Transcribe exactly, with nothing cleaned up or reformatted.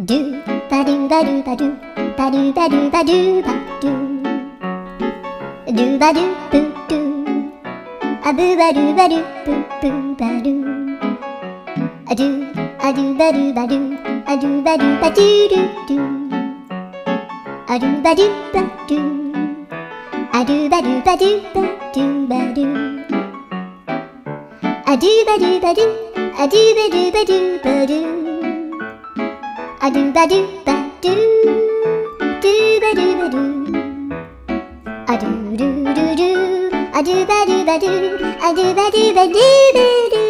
ドゥバドゥバドゥバドゥバドゥバドゥバドゥバドゥドゥバドゥブドゥアブバドゥバドゥブブバドゥアドゥアドゥバドゥバドゥアドゥバドゥバドゥドゥドゥアドゥバドゥバドゥアドゥバドゥバドゥバドゥバドゥアドゥバドゥバドゥアドゥバドゥバドゥバドゥアドゥバドゥバドゥドゥバドゥバドゥアドゥルルルアドゥバドゥバドゥアドゥバドゥバドゥバドゥ